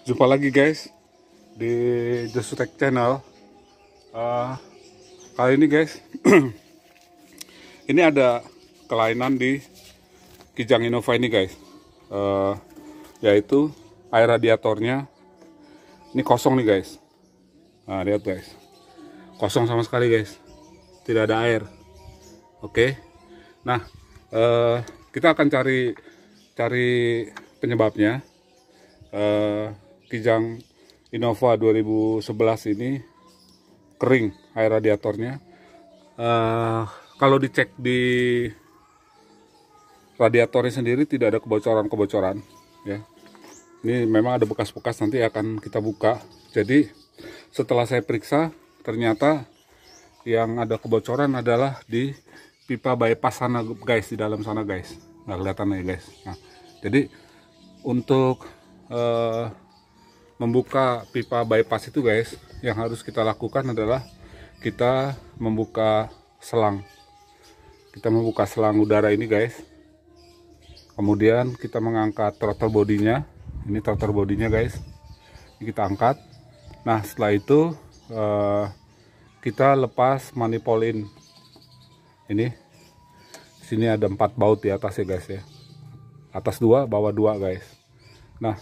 Jumpa lagi guys di Josutek Channel. Kali ini guys, ini ada kelainan di Kijang Innova ini guys, yaitu air radiatornya ini kosong nih guys. Nah, lihat guys, kosong sama sekali guys, tidak ada air. Oke, nah kita akan cari penyebabnya. Kijang Innova 2011 ini kering air radiatornya. Kalau dicek di radiatornya sendiri tidak ada kebocoran ya. Ini memang ada bekas-bekas, nanti akan kita buka. Jadi setelah saya periksa, ternyata yang ada kebocoran adalah di pipa bypass sana guys, di dalam sana guys. Nggak kelihatan ya guys. Nah, jadi untuk membuka pipa bypass itu guys, yang harus kita lakukan adalah kita membuka selang. Kita membuka selang udara ini guys. Kemudian kita mengangkat throttle bodinya. Ini throttle bodinya guys. Ini kita angkat. Nah, setelah itu kita lepas manifold in. Ini sini ada 4 baut di atas ya guys ya. Atas 2, bawah 2 guys. Nah,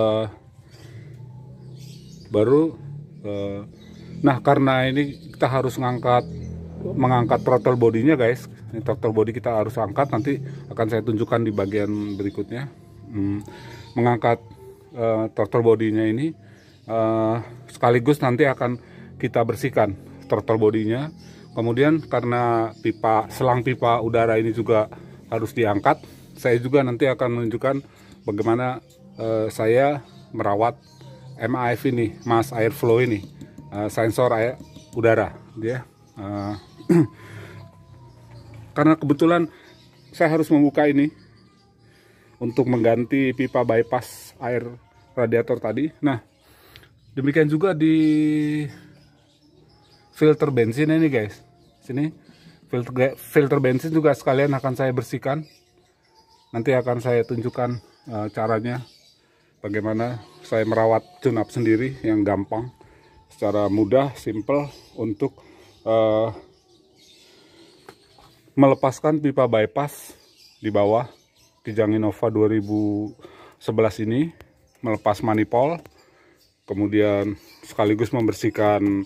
nah karena ini kita harus mengangkat throttle bodinya guys. Ini throttle body kita harus angkat, nanti akan saya tunjukkan di bagian berikutnya. Mengangkat throttle bodinya ini sekaligus nanti akan kita bersihkan throttle bodinya. Kemudian karena selang pipa udara ini juga harus diangkat, saya juga nanti akan menunjukkan bagaimana saya merawat MAF ini, mass airflow ini, sensor air udara dia. Karena kebetulan saya harus membuka ini untuk mengganti pipa bypass air radiator tadi. Nah, demikian juga di filter bensin ini guys. Sini filter bensin juga sekalian akan saya bersihkan. Nanti akan saya tunjukkan caranya, bagaimana saya merawat tune up sendiri yang gampang, secara mudah, simple untuk melepaskan pipa bypass di bawah Kijang Innova 2011 ini, melepas manifold, kemudian sekaligus membersihkan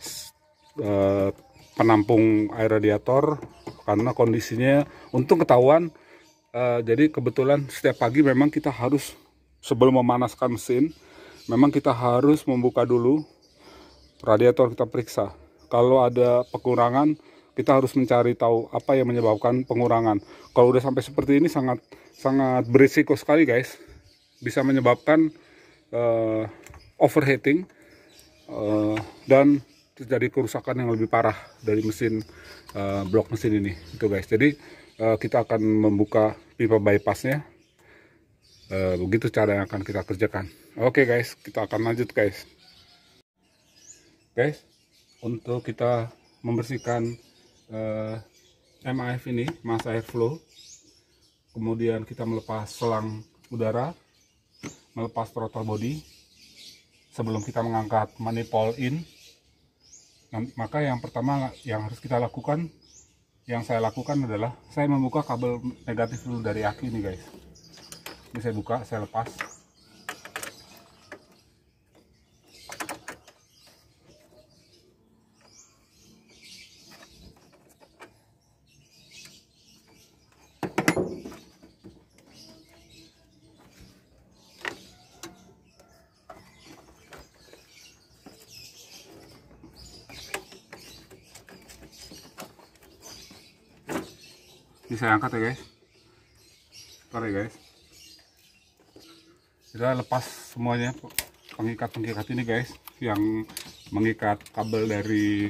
penampung air radiator karena kondisinya untuk ketahuan. Jadi kebetulan setiap pagi memang kita harus, sebelum memanaskan mesin, memang kita harus membuka dulu radiator, kita periksa. Kalau ada pengurangan, kita harus mencari tahu apa yang menyebabkan pengurangan. Kalau udah sampai seperti ini sangat berisiko sekali guys. Bisa menyebabkan overheating dan terjadi kerusakan yang lebih parah dari mesin, blok mesin ini. Itu guys. Jadi kita akan membuka pipa bypassnya. Begitu cara yang akan kita kerjakan. Oke guys, kita akan lanjut guys. Guys, untuk kita membersihkan MAF ini, mass airflow, kemudian kita melepas selang udara, melepas throttle body, sebelum kita mengangkat manifold in, maka yang pertama yang harus kita lakukan, yang saya lakukan adalah saya membuka kabel negatif dulu dari aki ini guys. Ini saya buka, saya lepas. Ini saya angkat ya guys. Sorry guys. Kita lepas semuanya pengikat ini guys, yang mengikat kabel dari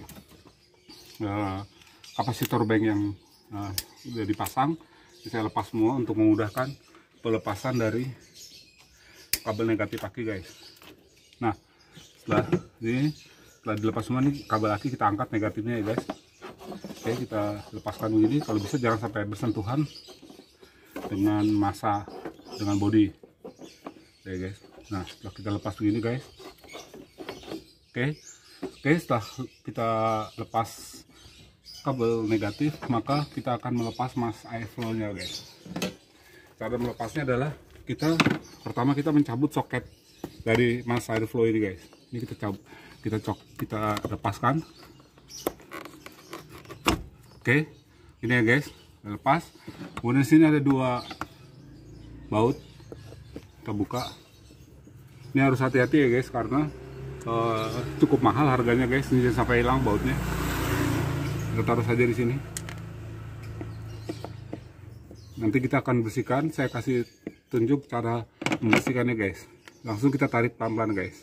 kapasitor bank yang sudah dipasang. Ini saya lepas semua untuk memudahkan pelepasan dari kabel negatif aki guys. Nah, setelah dilepas semua nih kabel aki, kita angkat negatifnya ya guys. Oke, kita lepaskan begini. Kalau bisa jangan sampai bersentuhan dengan massa, dengan body. Oke guys. Nah, setelah kita lepas begini guys, oke, setelah kita lepas kabel negatif, maka kita akan melepas mass airflow nya guys. Cara melepasnya adalah pertama kita mencabut soket dari mass airflow ini guys. Ini kita lepaskan. Oke, ini ya guys, lepas. Kemudian sini ada 2 baut, kita buka. Ini harus hati-hati ya guys, karena cukup mahal harganya guys. Ini jangan sampai hilang bautnya. Kita taruh saja di sini. Nanti kita akan bersihkan. Saya kasih tunjuk cara membersihkannya guys. Langsung kita tarik pelan-pelan guys.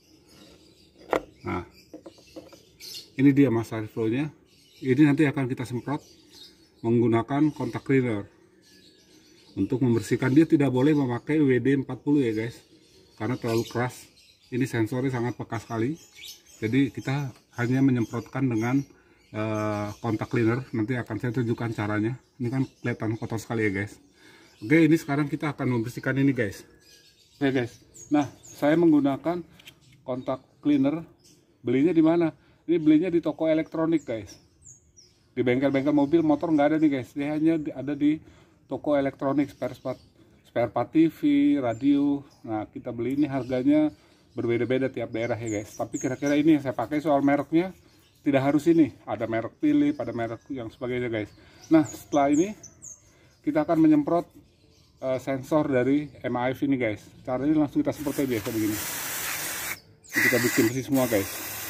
Nah, ini dia mass airflow-nya. Ini nanti akan kita semprot menggunakan kontak cleaner. Untuk membersihkan, dia tidak boleh memakai WD-40 ya guys, karena terlalu keras. Ini sensornya sangat peka sekali. Jadi kita hanya menyemprotkan dengan kontak cleaner. Nanti akan saya tunjukkan caranya. Ini kan kelihatan kotor sekali ya guys. Oke, ini sekarang kita akan membersihkan ini guys. Oke guys, nah saya menggunakan kontak cleaner. Belinya di mana? Ini belinya di toko elektronik guys. Di bengkel-bengkel mobil motor nggak ada nih guys. Dia hanya ada di toko elektronik, spare part TV, radio. Nah, kita beli ini harganya berbeda-beda tiap daerah ya guys. Tapi kira-kira ini yang saya pakai. Soal mereknya tidak harus ini. Ada merek Philips, ada merek yang sebagainya guys. Nah, setelah ini kita akan menyemprot sensor dari MAF ini guys. Caranya langsung kita semprot aja biasa begini. Ini kita bikin bersih semua guys.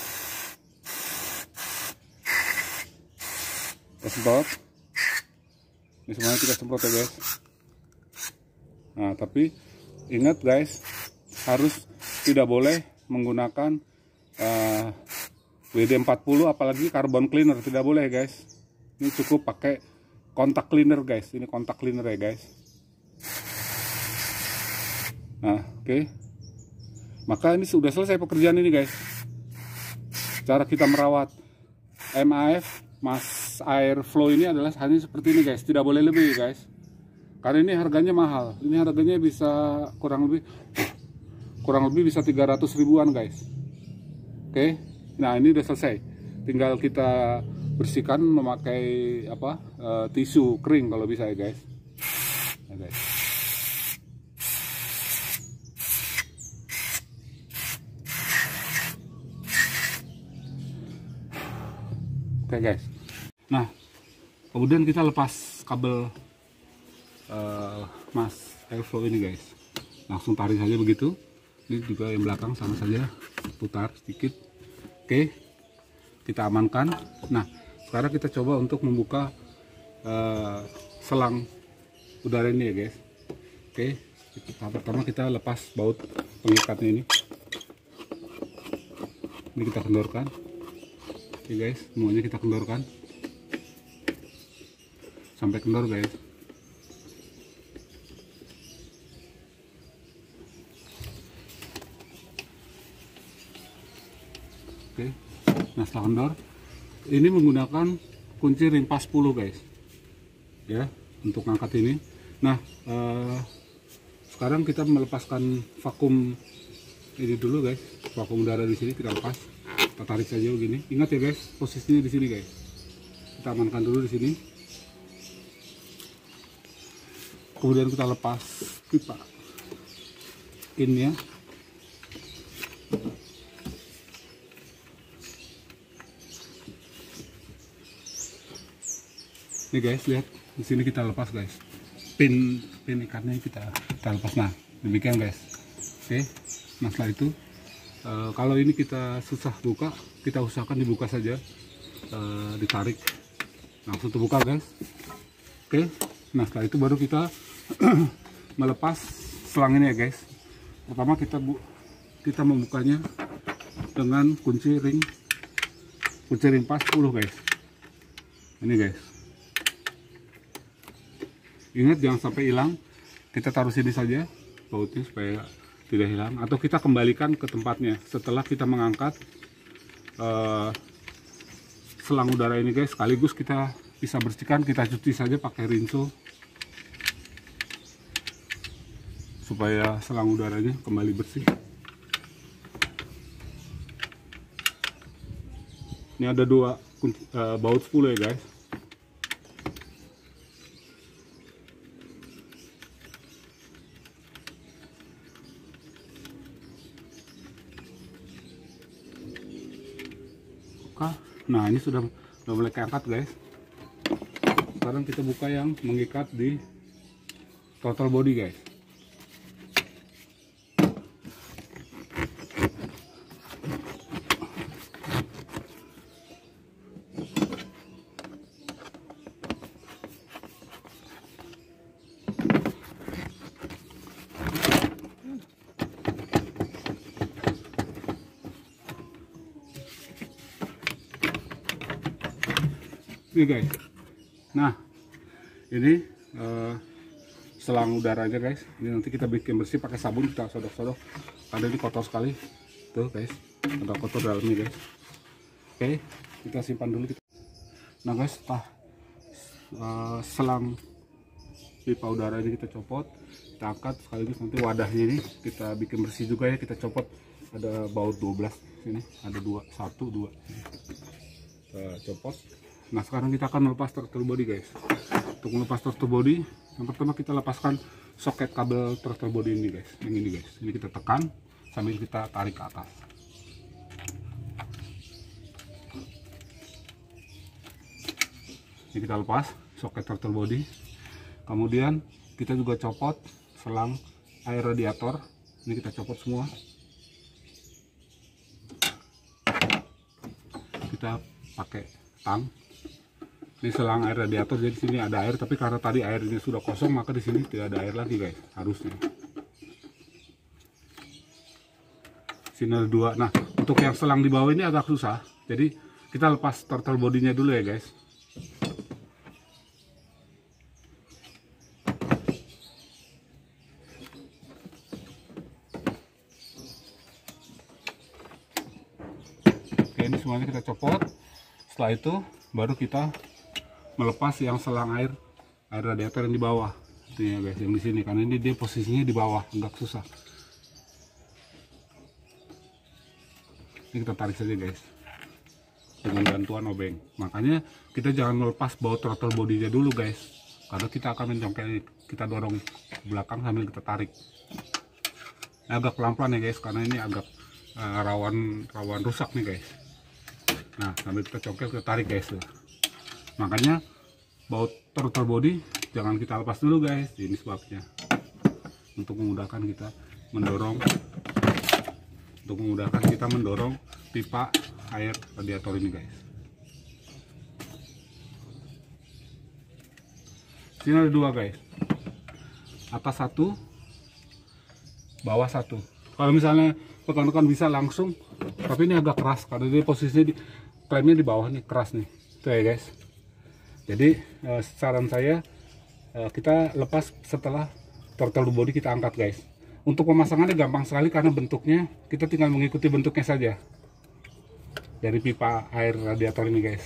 Kita semprot. Ini semuanya kita semprot ya guys. Nah, tapi ingat guys, harus tidak boleh menggunakan WD-40 apalagi carbon cleaner, tidak boleh guys. Ini cukup pakai kontak cleaner guys. Ini kontak cleaner ya guys. Nah, oke. Maka ini sudah selesai pekerjaan ini guys. Cara kita merawat MAF mass airflow ini adalah hanya seperti ini guys, tidak boleh lebih guys, karena ini harganya mahal. Ini harganya bisa kurang lebih bisa 300 ribuan guys. Oke, nah ini udah selesai, tinggal kita bersihkan memakai tisu kering kalau bisa ya guys. Nah, guys. Oke guys, nah kemudian kita lepas kabel mass airflow ini guys. Langsung tarik saja begitu. Ini juga yang belakang sama saja, putar sedikit. Oke, kita amankan. Nah, sekarang kita coba untuk membuka selang udara ini ya guys. Oke, tahap pertama kita lepas baut pengikatnya ini. Ini kita kendorkan. Oke guys, semuanya kita kendorkan sampai kendor guys. Oke, nah setelah kendor, ini menggunakan kunci ring pas 10 guys, ya, untuk ngangkat ini. Nah, sekarang kita melepaskan vakum ini dulu guys, vakum udara di sini kita lepas. Kita tarik saja begini. Ingat ya guys, posisinya di sini guys. Kita amankan dulu di sini. Kemudian kita lepas pipa innya. Nih guys, lihat di sini kita lepas guys. Pin ikatnya kita lepas. Nah, demikian guys. Oke. Nah, setelah itu kalau ini kita susah buka, kita usahakan dibuka saja, ditarik langsung terbuka guys. Oke, nah setelah itu baru kita melepas selang ini ya guys. Pertama kita membukanya dengan kunci ring pas 10 guys. Ini guys, ingat jangan sampai hilang. Kita taruh sini saja bautnya supaya tidak hilang, atau kita kembalikan ke tempatnya setelah kita mengangkat selang udara ini guys. Sekaligus kita bisa bersihkan, kita cuci saja pakai rinso supaya selang udaranya kembali bersih. Ini ada dua baut 10 ya guys. Nah ini sudah mulai keangkat guys. Sekarang kita buka yang mengikat di throttle body guys. Ini guys, nah ini selang udaranya guys. Ini nanti kita bikin bersih pakai sabun, kita sodok-sodok karena ini kotor sekali tuh guys, ada kotor dalamnya guys. Oke, kita simpan dulu. Nah guys, setelah selang pipa udara ini kita copot, kita angkat, sekaligus nanti wadahnya ini kita bikin bersih juga ya. Kita copot, ada baut 12 sini, ada 1 2 kita copot. Nah sekarang kita akan melepas throttle body guys. Untuk melepas throttle body, yang pertama kita lepaskan soket kabel throttle body ini guys. Yang ini guys, ini kita tekan sambil kita tarik ke atas. Ini kita lepas soket throttle body. Kemudian kita juga copot selang air radiator. Ini kita copot semua. Kita pakai tang. Ini selang air radiator, jadi sini ada air, tapi karena tadi airnya sudah kosong maka di sini tidak ada air lagi guys, harusnya. Sini ada 2. Nah untuk yang selang di bawah ini agak susah, jadi kita lepas throttle bodinya dulu ya guys. Oke, ini semuanya kita copot. Setelah itu baru kita melepas yang selang air radiator yang di bawah. Itu ya guys, yang di sini, karena ini dia posisinya di bawah, agak susah. Ini kita tarik saja guys dengan bantuan obeng. Makanya kita jangan melepas baut throttle bodinya dulu guys, karena kita akan mencongkel, kita dorong ke belakang sambil kita tarik. Ini agak pelan-pelan ya guys, karena ini agak rawan rusak nih guys. Nah sambil kita congkel, kita tarik guys tuh. Makanya baut throttle body jangan kita lepas dulu guys, ini sebabnya, untuk memudahkan kita mendorong pipa air radiator ini guys. Sini ada 2 guys, atas 1, bawah 1. Kalau misalnya rekan-rekan bisa langsung, tapi ini agak keras karena dia posisinya klaimnya di bawah nih, keras nih tuh ya guys. Jadi saran saya kita lepas setelah throttle body kita angkat guys. Untuk pemasangannya gampang sekali karena bentuknya kita tinggal mengikuti bentuknya saja dari pipa air radiator ini guys.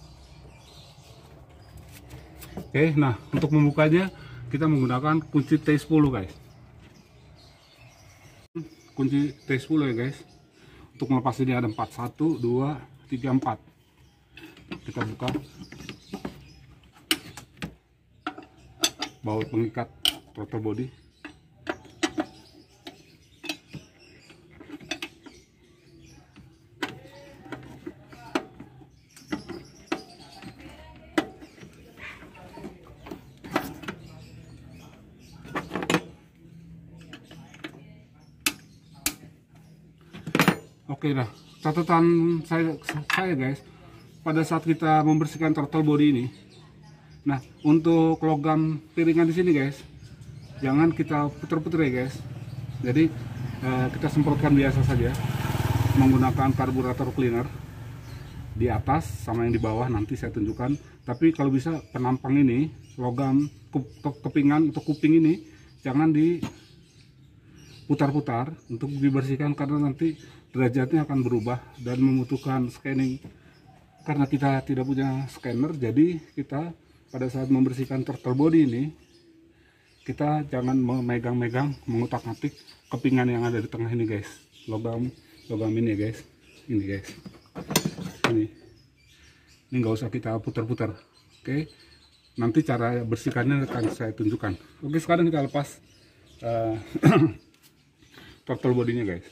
Oke, nah untuk membukanya kita menggunakan kunci T10 guys. Kunci T10 ya guys. Untuk melepas ini ada 4, 1 2 3 4. Kita buka baut pengikat throttle body. Oke, nah catatan saya guys, pada saat kita membersihkan throttle body ini, nah untuk logam piringan di sini guys, jangan kita puter-puter ya guys. Jadi kita semprotkan biasa saja menggunakan karburator cleaner di atas sama yang di bawah, nanti saya tunjukkan. Tapi kalau bisa penampang ini, logam kepingan atau kuping ini jangan diputar-putar untuk dibersihkan, karena nanti derajatnya akan berubah dan membutuhkan scanning. Karena kita tidak punya scanner, jadi kita pada saat membersihkan throttle body ini kita jangan memegang-megang, mengutak-atik kepingan yang ada di tengah ini guys. Lubang ini guys. Ini guys. Ini nggak usah kita putar-putar. Oke. Nanti cara bersihkannya akan saya tunjukkan. Oke, sekarang kita lepas throttle bodinya guys.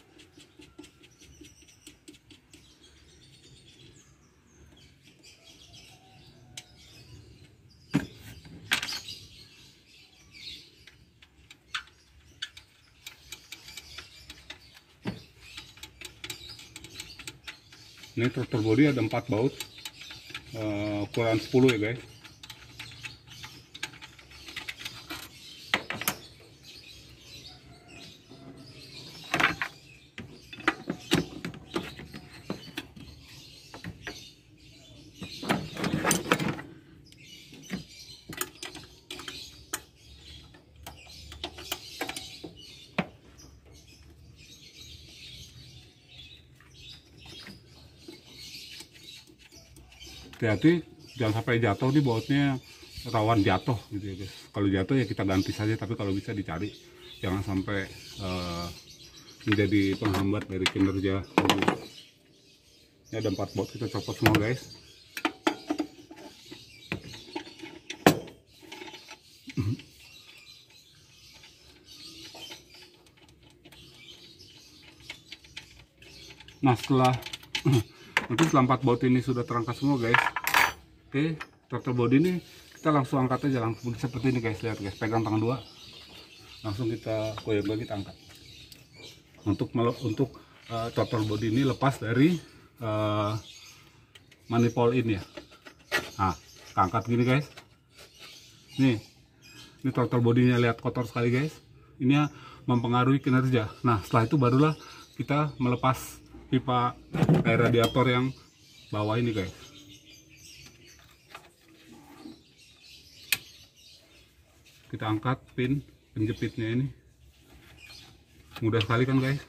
Ini throttle body ada 4 baut, ukuran 10 ya guys. Hati-hati jangan sampai jatuh, nih bautnya rawan jatuh gitu ya guys. Kalau jatuh ya kita ganti saja, tapi kalau bisa dicari, jangan sampai menjadi penghambat dari kinerja. Ini ada 4 baut, kita copot semua guys. Nah setelah nanti setelah 4 baut ini sudah terangkat semua guys. Oke, throttle body ini kita langsung angkat aja, langsung seperti ini guys. Lihat guys, pegang tangan 2, langsung kita goyang lagi, kita angkat. Untuk throttle body ini lepas dari manifold ini ya. Nah, angkat gini guys. Ini throttle bodinya, lihat kotor sekali guys. Ini mempengaruhi kinerja. Nah setelah itu barulah kita melepas pipa air radiator yang bawah ini guys. Kita angkat pin penjepitnya ini, mudah sekali kan guys.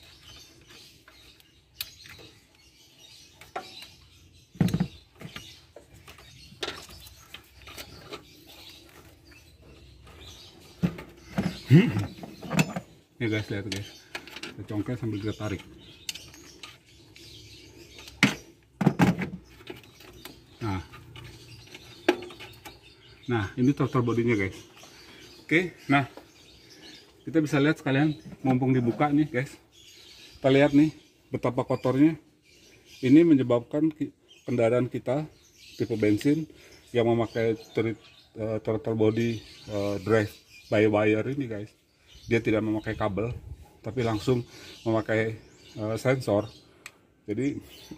Nih guys, lihat guys, kita congkel sambil kita tarik. Nah ini throttle bodinya guys. Oke, nah kita bisa lihat sekalian, mumpung dibuka nih guys, kita lihat nih betapa kotornya. Ini menyebabkan kendaraan kita tipe bensin yang memakai throttle body drive by wire ini guys, dia tidak memakai kabel tapi langsung memakai sensor. Jadi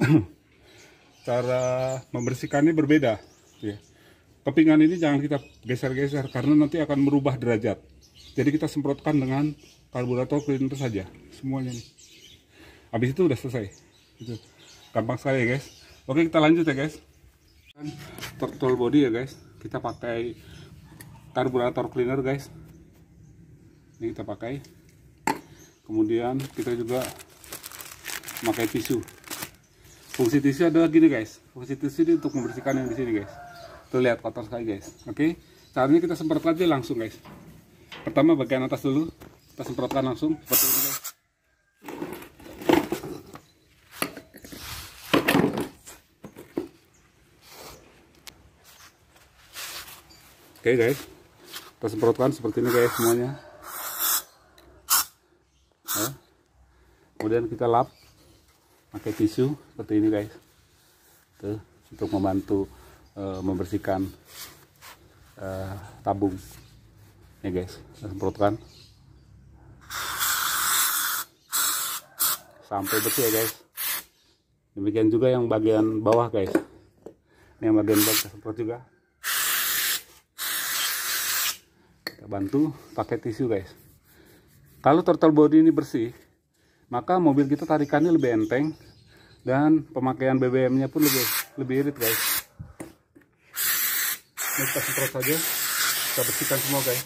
cara membersihkannya berbeda ya. Kepingan ini jangan kita geser-geser karena nanti akan merubah derajat. Jadi kita semprotkan dengan karburator cleaner saja semuanya nih. Habis itu udah selesai. Itu gampang sekali ya guys. Oke, kita lanjut ya guys. Throttle body ya guys. Kita pakai karburator cleaner guys. Ini kita pakai. Kemudian kita juga pakai tisu. Fungsi tisu adalah gini guys. Fungsi tisu ini untuk membersihkan yang di sini guys. Tuh lihat kotor sekali guys. Oke, caranya kita semprot aja langsung guys. Pertama bagian atas dulu, kita semprotkan langsung seperti ini guys. Oke guys, kita semprotkan seperti ini guys semuanya. Ya. Kemudian kita lap pakai tisu seperti ini guys. Tuh, untuk membantu membersihkan tabung ya guys. Kita semprotkan sampai bersih ya guys. Demikian juga yang bagian bawah guys. Ini yang bagian bawah kita semprot juga. Kita bantu pakai tisu guys. Kalau throttle body ini bersih, maka mobil kita tarikannya lebih enteng dan pemakaian BBM-nya pun lebih irit guys. Ini kita semprot saja, kita bersihkan semua guys.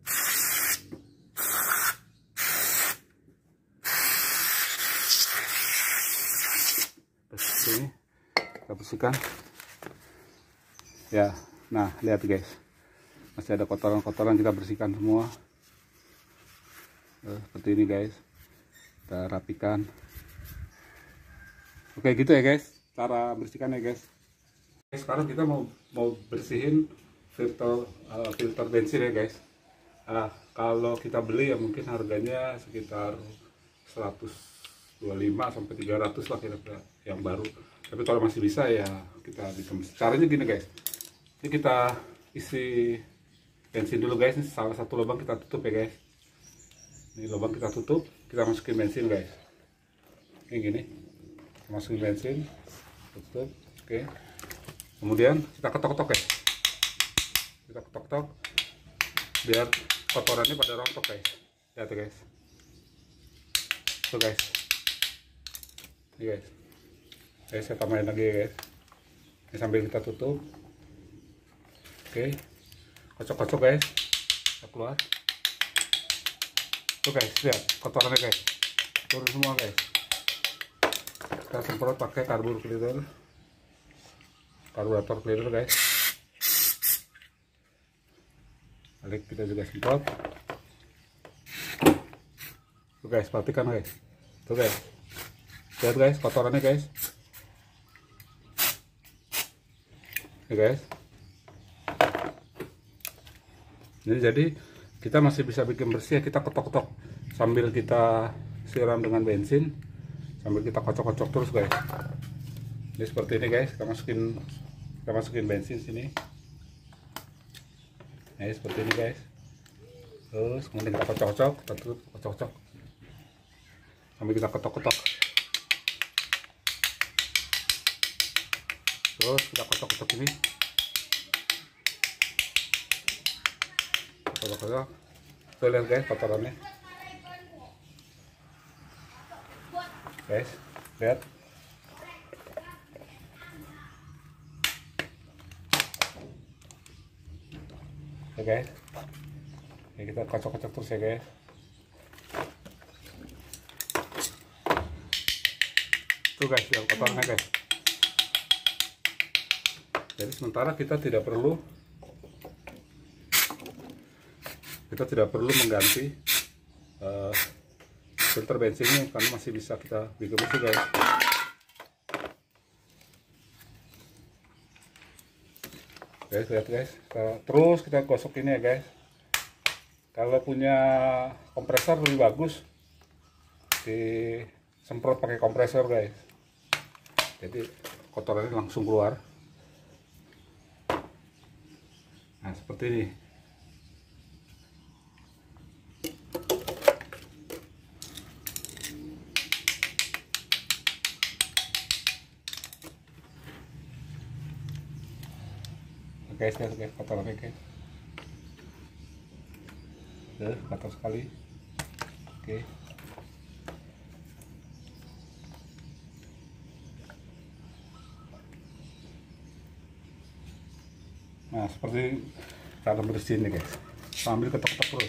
Ini kita bersihkan ya. Nah lihat guys, masih ada kotoran-kotoran, kita bersihkan semua. Seperti ini guys, kita rapikan. Oke gitu ya guys cara bersihkannya guys. Sekarang kita mau bersihin filter bensin ya guys. Kalau kita beli ya mungkin harganya sekitar 125 sampai 300 lah kira-kira yang baru. Tapi kalau masih bisa ya kita bisa. Caranya gini guys, ini kita isi bensin dulu guys. Ini salah satu lubang kita tutup ya guys. Ini lubang kita tutup, kita masukin bensin guys. Kayak gini, masukin bensin, tutup. Oke. Kemudian kita ketok-ketok guys. Kita ketok-ketok biar kotorannya pada rontok guys. Lihat guys. Tuh guys. Ini guys. Oke, saya tambahin lagi ya guys. Ini sambil kita tutup. Oke. Kocok-kocok guys. Kita keluar. Tuh guys, lihat kotorannya guys, turun semua guys. Kita semprot pakai karburator cleaner guys. Balik kita juga semprot. Tuh guys, perhatikan guys. Tuh guys, lihat guys kotorannya guys. Oke guys. Ini jadi kita masih bisa bikin bersih ya, kita ketok-ketok sambil kita siram dengan bensin, sambil kita kocok-kocok terus guys. Ini seperti ini guys, kita masukin bensin sini. Nah, seperti ini guys. Terus kemudian kita kocok-kocok, kita tutup, kocok-kocok sambil kita ketok-ketok. Terus kita kocok-kocok ini. Kocok-kocok. Tuh lihat guys kotorannya. Guys, lihat. Oke guys. Oke, kita kocok-kocok terus ya guys. Tuh guys, lihat kotorannya guys. Jadi sementara kita tidak perlu mengganti filter bensinnya karena masih bisa kita bikin bersih guys. Guys, lihat guys, terus kita gosok ini ya guys. Kalau punya kompresor lebih bagus disemprot pakai kompresor guys, jadi kotorannya langsung keluar. Nah seperti ini. Guys, kotorannya guys. Kotor sekali. Oke. Nah, seperti cara bersihin nih guys. Sambil ketok-ketok terus.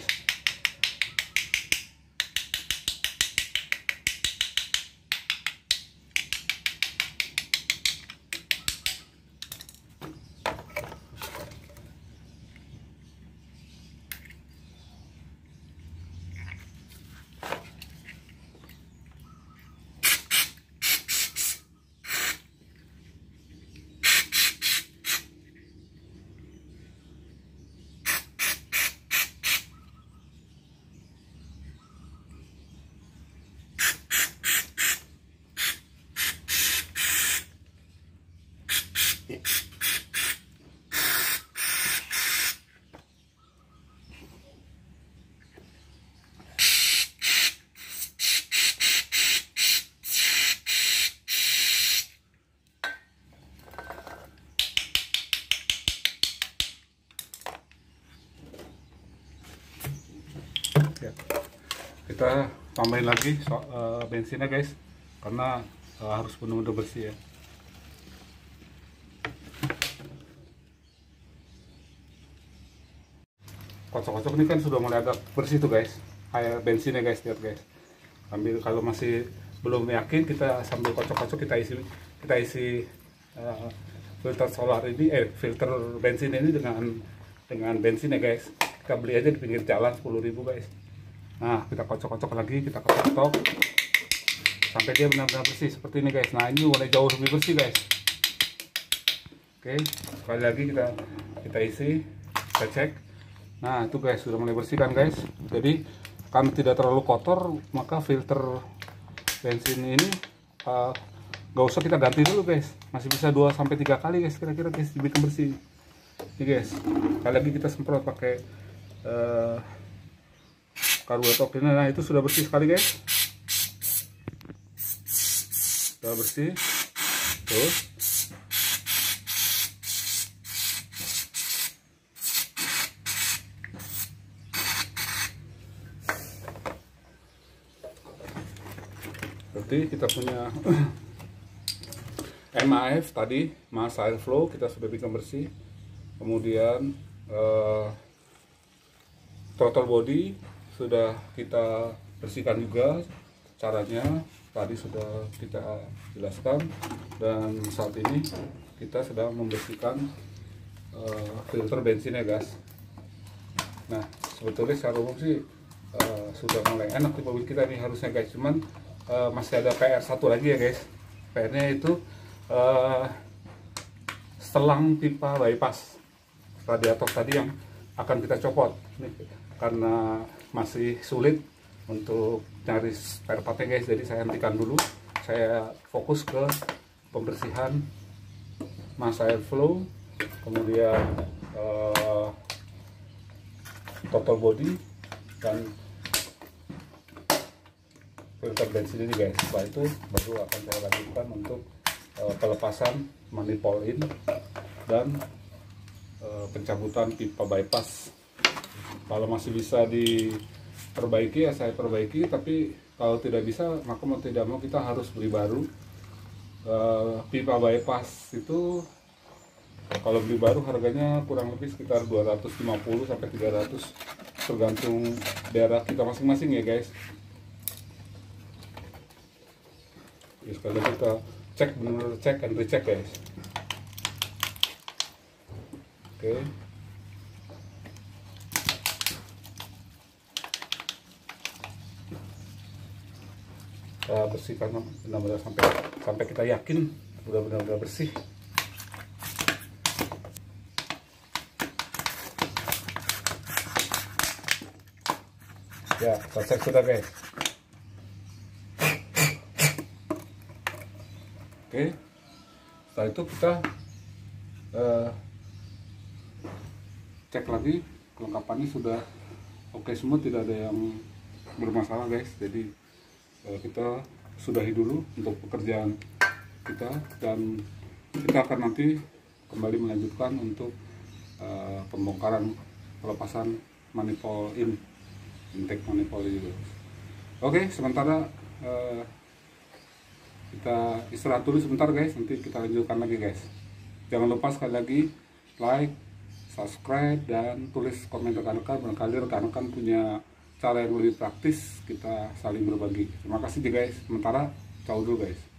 Ya. Kita tambahin lagi bensinnya guys, karena harus benar-benar bersih ya. Kocok-kocok ini kan sudah mulai agak bersih tuh guys, kayak bensinnya guys, lihat guys. Sambil kalau masih belum yakin, kita sambil kocok-kocok kita isi filter solar ini, filter bensin ini dengan dengan bensin ya guys. Kita beli aja di pinggir jalan 10.000 guys. Nah, kita kocok-kocok lagi, kita ketok sampai dia benar-benar bersih seperti ini guys. Nah, ini mulai jauh lebih bersih guys. Oke, sekali lagi kita isi, kita cek. Nah, itu guys sudah mulai bersih kan guys. Jadi kan tidak terlalu kotor, maka filter bensin ini nggak usah kita ganti dulu guys. Masih bisa 2-3 kali guys kira-kira guys dibikin bersih. Ini guys, sekali lagi kita semprot pakai karburator cleaner. Nah, itu sudah bersih sekali guys. Sudah bersih. Tuh. Berarti kita punya MAF tadi, mass air flow, kita sudah bikin bersih. Kemudian throttle body sudah kita bersihkan juga. Caranya tadi sudah kita jelaskan. Dan saat ini kita sedang membersihkan filter bensinnya guys. Nah, sebetulnya secara umum sih sudah mulai enak di mobil kita nih harusnya guys. Cuman masih ada PR satu lagi ya guys. PR-nya itu selang pipa bypass radiator tadi yang akan kita copot. Ini karena masih sulit untuk nyari spare partnya guys, jadi saya hentikan dulu. Saya fokus ke pembersihan mass airflow, kemudian throttle body dan filter bensin ini guys. Setelah itu baru akan saya lanjutkan untuk pelepasan manifold in dan pencabutan pipa bypass. Kalau masih bisa diperbaiki ya saya perbaiki, tapi kalau tidak bisa maka mau tidak mau kita harus beli baru. Pipa bypass itu kalau beli baru harganya kurang lebih sekitar 250 sampai 300 tergantung daerah kita masing-masing ya guys. Sekali kita cek benar, cek and recheck guys. Oke. Kita bersihkan benar-benar sampai kita yakin sudah benar-benar bersih. Ya, kita cek sudah guys. Oke, setelah itu kita cek lagi kelengkapannya sudah oke semua, tidak ada yang bermasalah guys. Jadi kita sudahi dulu untuk pekerjaan kita dan kita akan nanti kembali melanjutkan untuk pembongkaran pelepasan manifold intake manifold itu. Oke, sementara kita istirahat dulu sebentar guys, nanti kita lanjutkan lagi guys. Jangan lupa sekali lagi like, subscribe, dan tulis komen rekan-rekan. Barangkali rekan-rekan punya cara yang lebih praktis, kita saling berbagi. Terima kasih guys. Sementara ciao dulu guys.